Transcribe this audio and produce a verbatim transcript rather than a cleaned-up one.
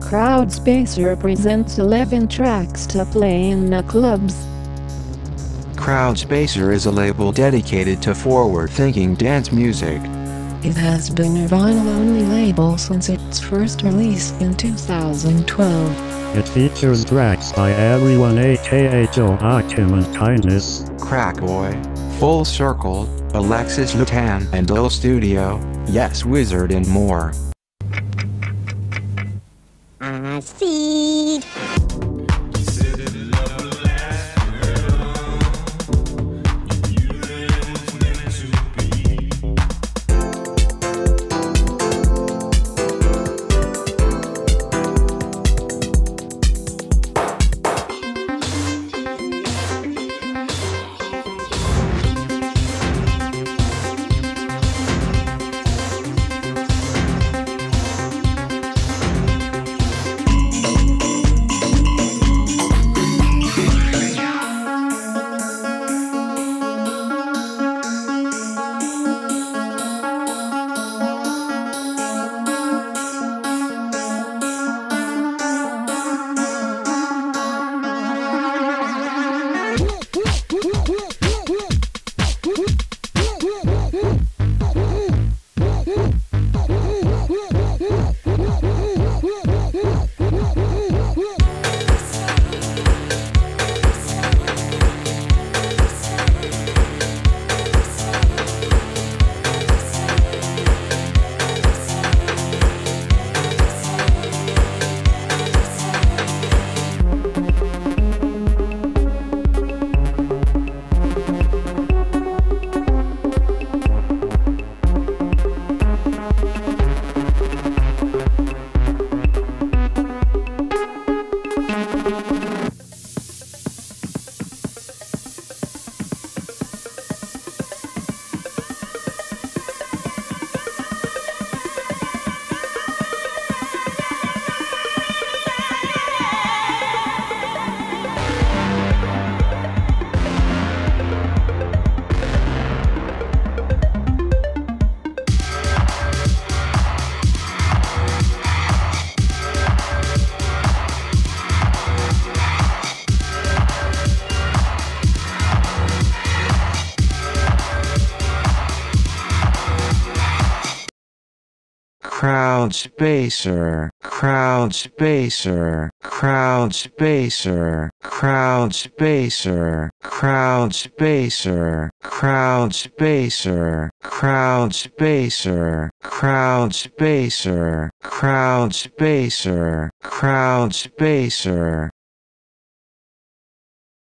Crowdspacer presents eleven tracks to play in the clubs. Crowdspacer is a label dedicated to forward-thinking dance music. It has been a vinyl-only label since its first release in two thousand twelve. It features tracks by everyone aka Joachim and Kindness, Crackboy, Full Circle, Alexis Lutan and Lil Studio, Yes Wizard and more. I see. Crowdspacer, Crowdspacer, Crowdspacer, Crowdspacer, Crowdspacer, Crowdspacer, Crowdspacer, Crowdspacer, Crowdspacer, Crowdspacer,